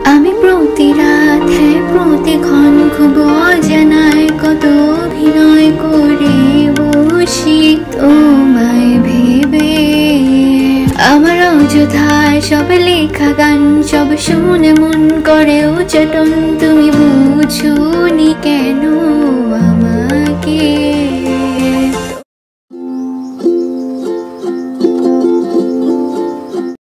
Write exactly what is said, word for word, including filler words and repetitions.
আমি প্রতি রাত হ্যাঁ প্রতিক্ষণ খুব অজানায় কত অভিনয় করে বসি তোমায় ভেবে। আমার অযথায় সব লেখা গান সব শুনে মন করে উচ্চাটন, তুমি বুঝোনি কেন